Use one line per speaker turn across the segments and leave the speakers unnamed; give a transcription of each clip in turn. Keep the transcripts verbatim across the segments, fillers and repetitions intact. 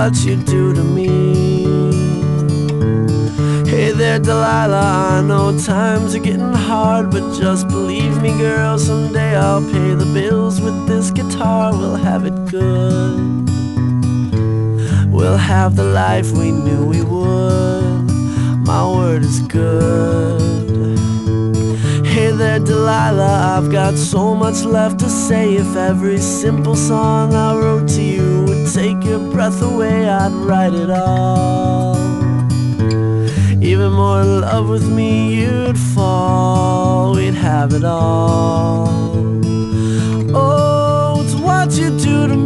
what you do to me. Hey there, Delilah, I know times are getting hard, but just believe me, girl, someday I'll pay the bills with this guitar. We'll have it good. We'll have the life we knew we would. My word is good. Hey there, Delilah, I've got so much left to say. If every simple song I wrote to you would take your breath away, I'd write it all. Even more in love with me you'd fall. We'd have it all. Oh, it's what you do to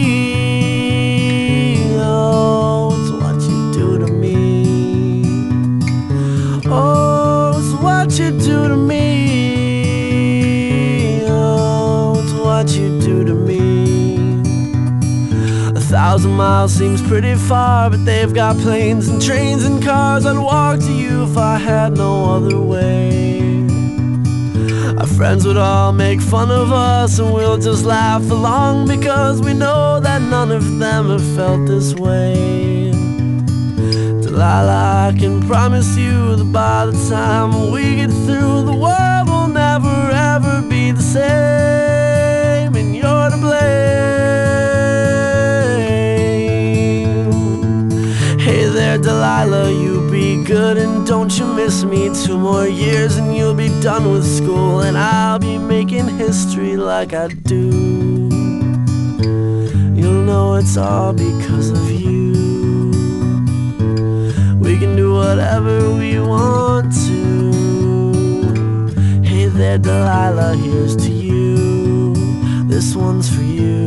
me. Oh, it's what you do to me. Oh, it's what you do to me. Oh, it's what you do to me. A thousand miles seems pretty far, but they've got planes and trains and cars. I'd walk to you if I had no other way. Our friends would all make fun of us, and we'll just laugh along, because we know that none of them have felt this way. Delilah, I can promise you that by the time we get through, the world will never ever be the same, and you're to blame. Hey there, Delilah, you be good and don't you miss me. Two more years and you'll be done with school, and I'll be making history like I do. You'll know it's all because of you. We can do whatever we want to. Hey there, Delilah, here's to you. This one's for you.